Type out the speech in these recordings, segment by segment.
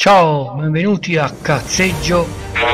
Ciao, benvenuti a Cazzeggio.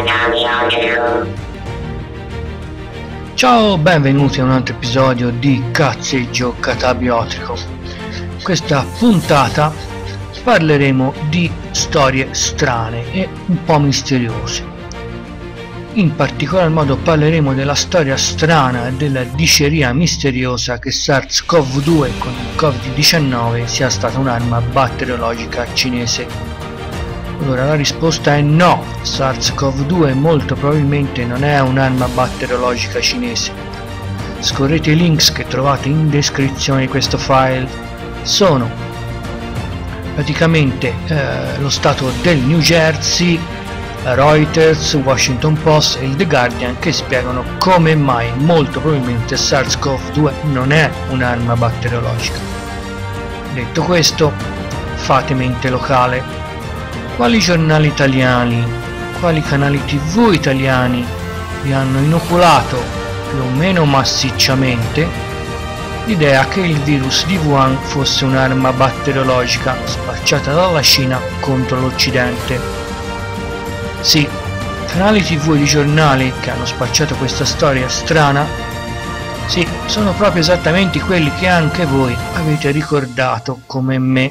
Ciao, benvenuti a un altro episodio di Cazzeggio Catabiotrico. Questa puntata parleremo di storie strane e un po' misteriose. In particolar modo parleremo della storia strana e della diceria misteriosa che SARS-CoV-2 con il Covid-19 sia stata un'arma batteriologica cinese. Allora la risposta è no, SARS-CoV-2 molto probabilmente non è un'arma batteriologica cinese. Scorrete i links che trovate in descrizione di questo file. Sono praticamente lo stato del New Jersey, Reuters, Washington Post e il The Guardian che spiegano come mai molto probabilmente SARS-CoV-2 non è un'arma batteriologica. Detto questo, fate mente locale. Quali giornali italiani, quali canali TV italiani vi hanno inoculato più o meno massicciamente l'idea che il virus di Wuhan fosse un'arma batteriologica spacciata dalla Cina contro l'Occidente? Sì, canali TV e di giornali che hanno spacciato questa storia strana, sì, sono proprio esattamente quelli che anche voi avete ricordato come me.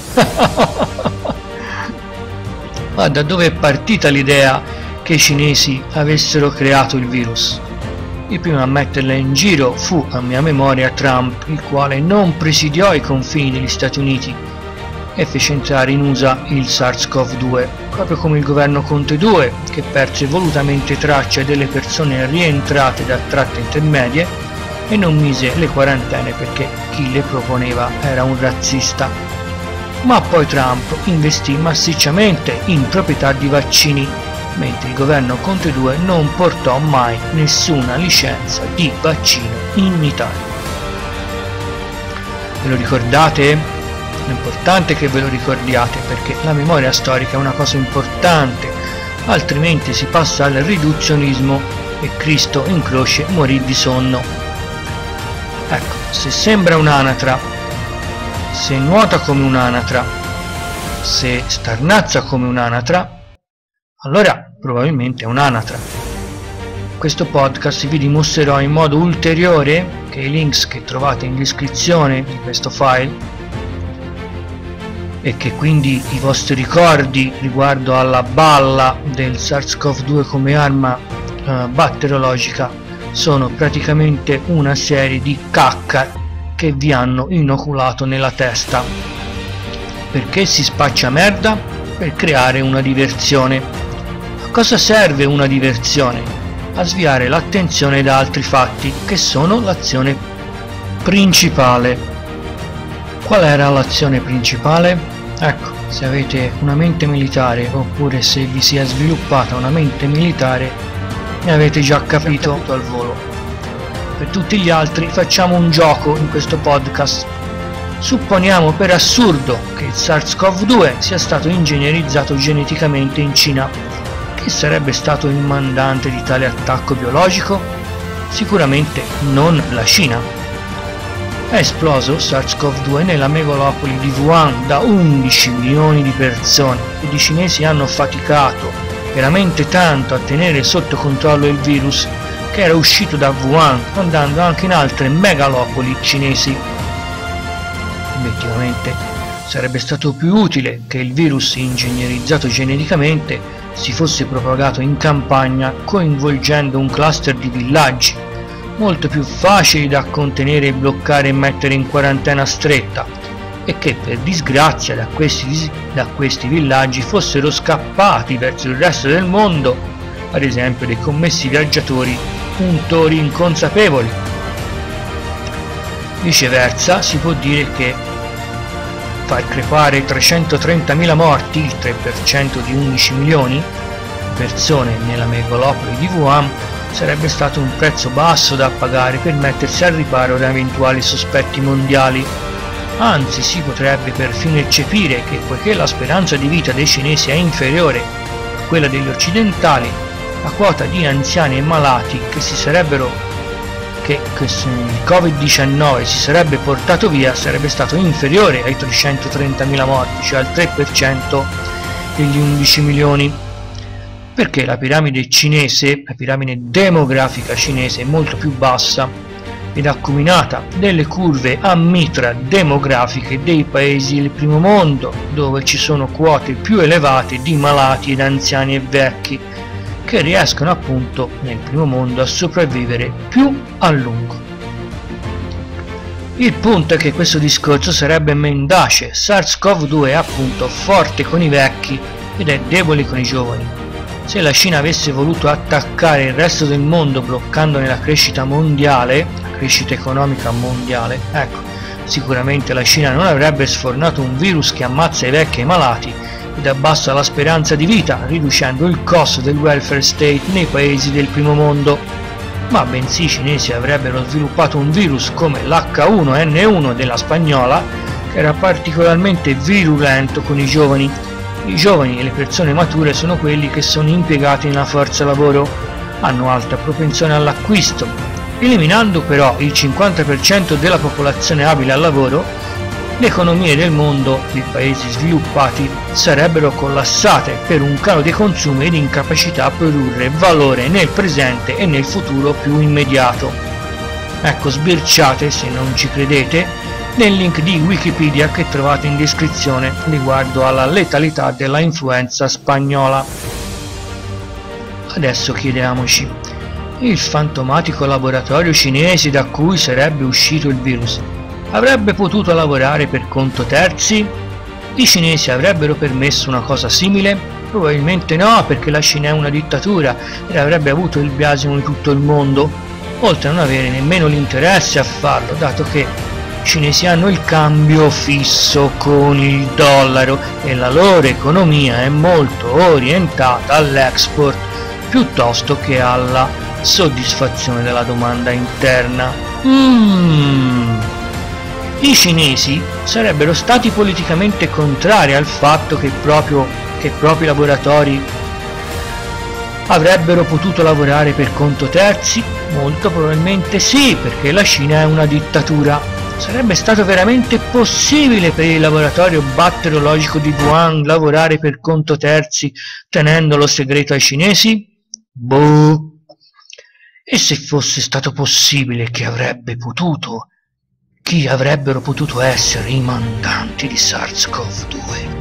Ma da dove è partita l'idea che i cinesi avessero creato il virus? Il primo a metterla in giro fu, a mia memoria, Trump, il quale non presidiò i confini degli Stati Uniti e fece entrare in USA il SARS-CoV-2, proprio come il governo Conte 2, che perse volutamente traccia delle persone rientrate da tratte intermedie e non mise le quarantene perché chi le proponeva era un razzista. Ma poi Trump investì massicciamente in proprietà di vaccini, mentre il governo Conte 2 non portò mai nessuna licenza di vaccino in Italia. Ve lo ricordate? È importante che ve lo ricordiate perché la memoria storica è una cosa importante, altrimenti si passa al riduzionismo e Cristo in croce morì di sonno. Ecco, se sembra un'anatra, se nuota come un'anatra, se starnazza come un'anatra, allora probabilmente è un'anatra. In questo podcast vi dimostrerò in modo ulteriore che i links che trovate in descrizione di questo file e che quindi i vostri ricordi riguardo alla balla del SARS-CoV-2 come arma batteriologica sono praticamente una serie di cacca che vi hanno inoculato nella testa. Perché si spaccia merda? Per creare una diversione. A cosa serve una diversione? A sviare l'attenzione da altri fatti che sono l'azione principale. Qual era l'azione principale? Ecco, se avete una mente militare oppure se vi si è sviluppata una mente militare ne avete già capito al volo. Per tutti gli altri facciamo un gioco in questo podcast. Supponiamo per assurdo che il SARS-CoV-2 sia stato ingegnerizzato geneticamente in Cina. Chi sarebbe stato il mandante di tale attacco biologico? Sicuramente non la Cina. È esploso SARS-CoV-2 nella megalopoli di Wuhan da 11 milioni di persone ed i cinesi hanno faticato veramente tanto a tenere sotto controllo il virus che era uscito da Wuhan andando anche in altre megalopoli cinesi. Obiettivamente sarebbe stato più utile che il virus ingegnerizzato geneticamente si fosse propagato in campagna coinvolgendo un cluster di villaggi molto più facili da contenere e bloccare e mettere in quarantena stretta e che per disgrazia da questi villaggi fossero scappati verso il resto del mondo, ad esempio dei commessi viaggiatori puntori inconsapevoli. Viceversa si può dire che far crepare 330.000 morti, il 3% di 11 milioni di persone nella megalopoli di Wuhan, sarebbe stato un prezzo basso da pagare per mettersi al riparo da eventuali sospetti mondiali. Anzi, si potrebbe perfino eccepire che poiché la speranza di vita dei cinesi è inferiore a quella degli occidentali, la quota di anziani e malati che il Covid-19 si sarebbe portato via sarebbe stato inferiore ai 330.000 morti, cioè al 3% degli 11 milioni. Perché la piramide cinese, la piramide demografica cinese, è molto più bassa ed acuminata delle curve a mitra demografiche dei paesi del primo mondo, dove ci sono quote più elevate di malati ed anziani e vecchi che riescono appunto nel primo mondo a sopravvivere più a lungo. Il punto è che questo discorso sarebbe mendace. SARS-CoV-2 è appunto forte con i vecchi ed è debole con i giovani. Se la Cina avesse voluto attaccare il resto del mondo bloccandone la crescita mondiale, la crescita economica mondiale, ecco, sicuramente la Cina non avrebbe sfornato un virus che ammazza i vecchi e i malati ed abbassa la speranza di vita, riducendo il costo del welfare state nei paesi del primo mondo. Ma bensì i cinesi avrebbero sviluppato un virus come l'H1N1 della spagnola, che era particolarmente virulento con i giovani. I giovani e le persone mature sono quelli che sono impiegati nella forza lavoro, hanno alta propensione all'acquisto. Eliminando però il 50% della popolazione abile al lavoro, le economie del mondo dei paesi sviluppati sarebbero collassate per un calo dei consumi ed incapacità a produrre valore nel presente e nel futuro più immediato. Ecco, sbirciate, se non ci credete, nel link di Wikipedia che trovate in descrizione riguardo alla letalità della influenza spagnola. Adesso chiediamoci, il fantomatico laboratorio cinese da cui sarebbe uscito il virus avrebbe potuto lavorare per conto terzi? I cinesi avrebbero permesso una cosa simile? Probabilmente no, perché la Cina è una dittatura ed avrebbe avuto il biasimo di tutto il mondo, oltre a non avere nemmeno l'interesse a farlo, dato che i cinesi hanno il cambio fisso con il dollaro e la loro economia è molto orientata all'export piuttosto che alla soddisfazione della domanda interna. I cinesi sarebbero stati politicamente contrari al fatto che i propri laboratori avrebbero potuto lavorare per conto terzi? Molto probabilmente sì, perché la Cina è una dittatura. Sarebbe stato veramente possibile per il laboratorio batteriologico di Wuhan lavorare per conto terzi tenendolo segreto ai cinesi? Boh! E se fosse stato possibile, chi avrebbero potuto essere i mandanti di SARS-CoV-2?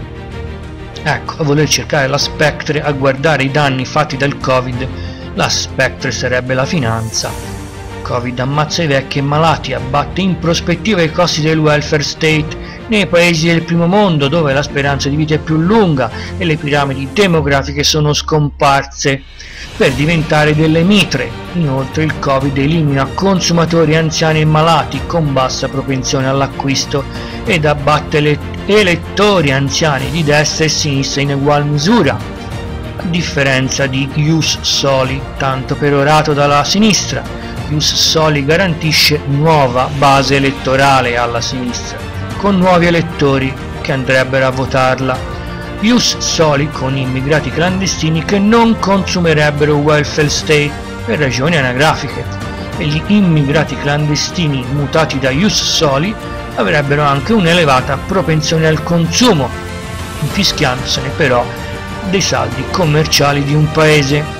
Ecco, a voler cercare la Spectre, a guardare i danni fatti dal Covid, la Spectre sarebbe la finanza. Covid ammazza i vecchi e malati, abbatte in prospettiva i costi del welfare state nei paesi del primo mondo dove la speranza di vita è più lunga e le piramidi demografiche sono scomparse per diventare delle mitre. Inoltre il Covid elimina consumatori anziani e malati con bassa propensione all'acquisto ed abbatte elettori anziani di destra e sinistra in ugual misura, a differenza di Ius Soli, tanto perorato dalla sinistra. Ius Soli garantisce nuova base elettorale alla sinistra, con nuovi elettori che andrebbero a votarla. Ius Soli con immigrati clandestini che non consumerebbero welfare state per ragioni anagrafiche, e gli immigrati clandestini mutati da Ius Soli avrebbero anche un'elevata propensione al consumo, infischiandosene però dei saldi commerciali di un paese.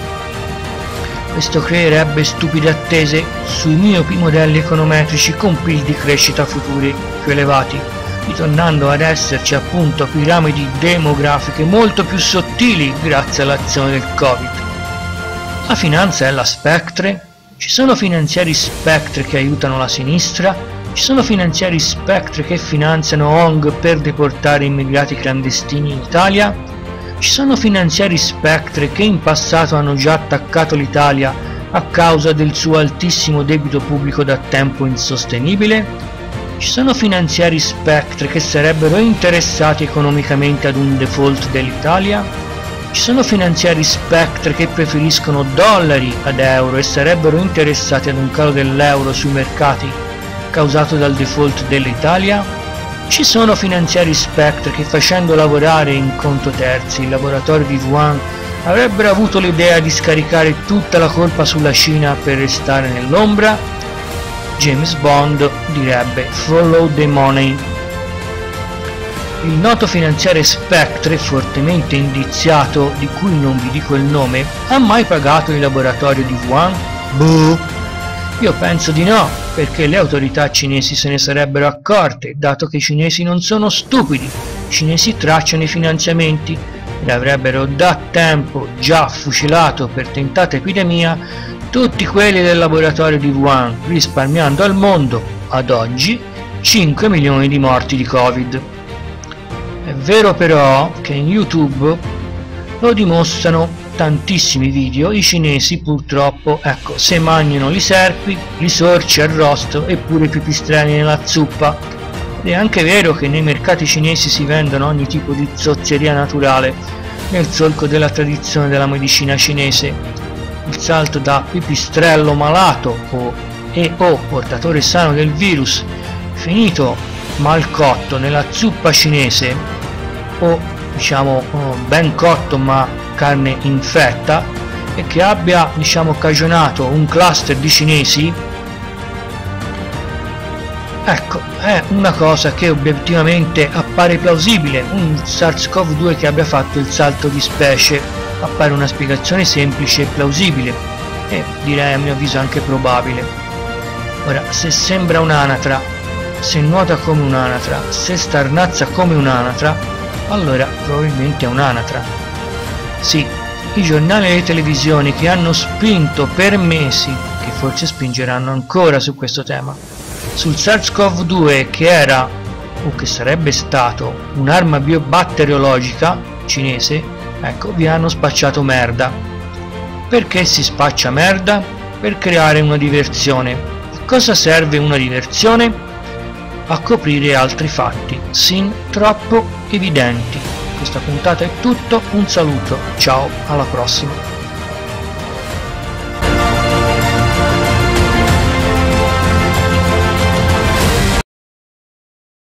Questo creerebbe stupide attese sui miopi modelli econometrici con PIL di crescita futuri più elevati, ritornando ad esserci appunto piramidi demografiche molto più sottili grazie all'azione del Covid. La finanza è la Spectre? Ci sono finanziari Spectre che aiutano la sinistra? Ci sono finanziari Spectre che finanziano ONG per deportare immigrati clandestini in Italia? Ci sono finanziari Spectre che in passato hanno già attaccato l'Italia a causa del suo altissimo debito pubblico da tempo insostenibile? Ci sono finanziari Spectre che sarebbero interessati economicamente ad un default dell'Italia? Ci sono finanziari Spectre che preferiscono dollari ad euro e sarebbero interessati ad un calo dell'euro sui mercati causato dal default dell'Italia? Ci sono finanziari Spectre che, facendo lavorare in conto terzi il laboratorio di Wuhan, avrebbero avuto l'idea di scaricare tutta la colpa sulla Cina per restare nell'ombra? James Bond direbbe follow the money. Il noto finanziere Spectre, fortemente indiziato, di cui non vi dico il nome, ha mai pagato il laboratorio di Wuhan? Boh! Io penso di no, perché le autorità cinesi se ne sarebbero accorte, dato che i cinesi non sono stupidi. I cinesi tracciano i finanziamenti e avrebbero da tempo già fucilato per tentata epidemia tutti quelli del laboratorio di Wuhan, risparmiando al mondo, ad oggi, 5 milioni di morti di Covid. È vero però che in YouTube lo dimostrano tantissimi video, i cinesi purtroppo, ecco, se mangiano li serpi, li sorci arrosto e pure i pipistrelli nella zuppa. Ed è anche vero che nei mercati cinesi si vendono ogni tipo di zozzeria naturale, nel solco della tradizione della medicina cinese. Il salto da pipistrello malato o portatore sano del virus finito mal cotto nella zuppa cinese, o diciamo ben cotto ma carne infetta, e che abbia cagionato un cluster di cinesi, ecco, è una cosa che obiettivamente appare plausibile. Un SARS-CoV-2 che abbia fatto il salto di specie appare una spiegazione semplice e plausibile, e direi a mio avviso anche probabile. Ora, se sembra un'anatra, se nuota come un'anatra, se starnazza come un'anatra, allora probabilmente è un'anatra. Sì, i giornali e le televisioni che hanno spinto per mesi, che forse spingeranno ancora su questo tema, sul SARS-CoV-2 che era, o che sarebbe stato, un'arma biobatteriologica cinese, ecco, vi hanno spacciato merda. Perché si spaccia merda? Per creare una diversione. A cosa serve una diversione? A coprire altri fatti, sin troppo evidenti. Questa puntata è tutto, un saluto, ciao, alla prossima.